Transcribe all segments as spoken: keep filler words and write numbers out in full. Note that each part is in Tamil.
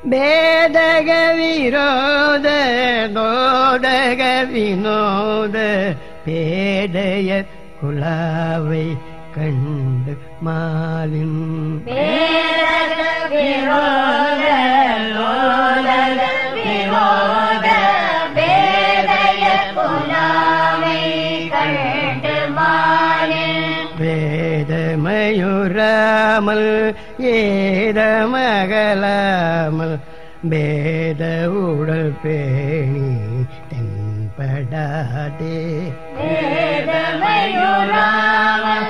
பேதக விரோத தோதக வினோத பேதைய குலாவை கண்டு மாலின் பேதக விரோத தோதக வினோத பேதைய குலாவை கண்டு மாலின் வேதமயுராமல் ஏதமகலாமல் பேத உடல் பேணி தென்படாதே வேதமயுராமல்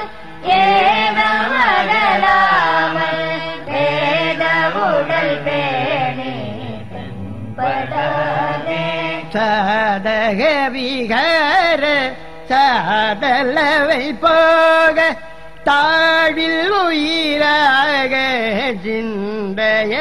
ஏதமகலாமல் பேத உடல் பேணி தென்படாதே சாதக விகார சாதலவை போக தாழில் உயிராக சிந்தைய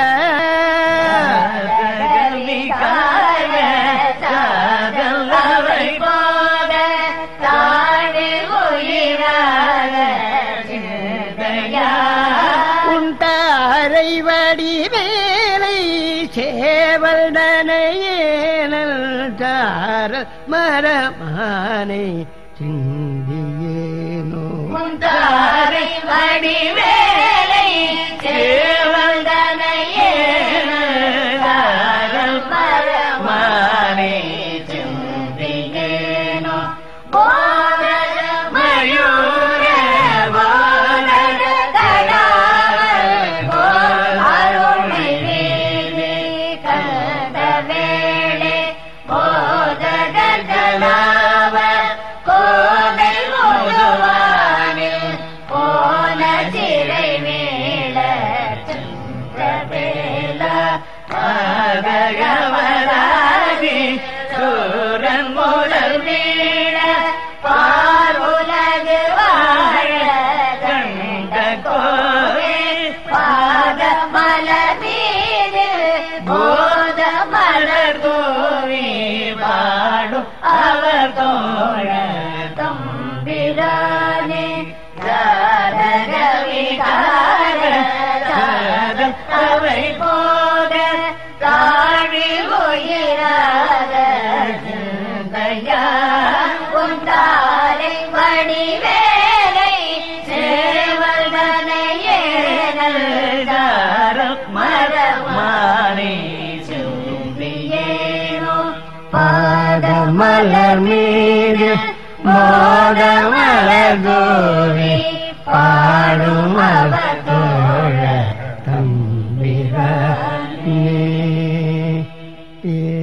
சாதலவை போக தாழில் உயிராக சிந்தைய உண்டாரை வடிவேலை சேவல் தனையேனல் தாரல் மரமானை சிந்தியேனோ முந்தாரை வடிவேலை சேவல் தனையேனல் தாரல் மரமானை சிந்தியேனோ போதர மயூர போதர தடாவல் போல் அருணை வேலே கண்ட வேளே போதக தடாவ கோதை முதுவானில் போன சிறை மேல சந்திரவேல பாதகவராகி சூரன் முதல் வீழ பார்வுலகு வாழ கண்ட கோவே பாத மலர் மீது போத மலர் தூவி பாடும் அவர் தோழ தம்பிரானே ஜாதக விகார ஜாதம் அவை போக தாழி உயிராக சிந்தையா உந்தாரை வடிவேலை சேவல் தனையேனல் தாரல் மரமானே சிந்தியேனோ பாதமலர் மீது மோதமலர் கோவி பாடும் அவர் தோழ தம்பிரானே.